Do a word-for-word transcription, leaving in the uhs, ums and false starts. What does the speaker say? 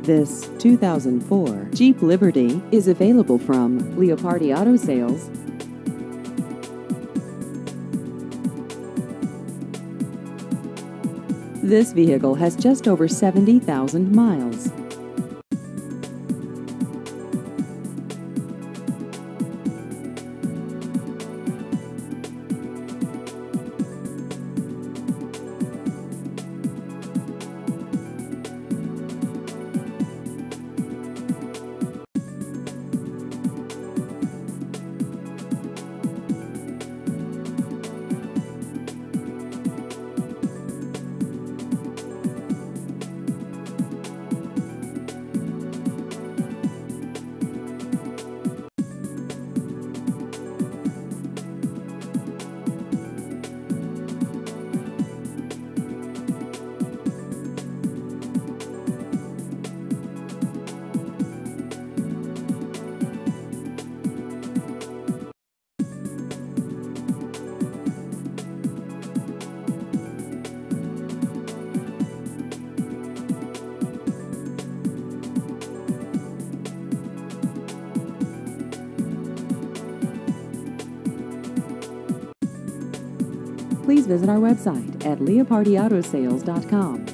This two thousand four Jeep Liberty is available from Leopardi Auto Sales. This vehicle has just over seventy thousand miles. Please visit our website at leopardi auto sales dot com.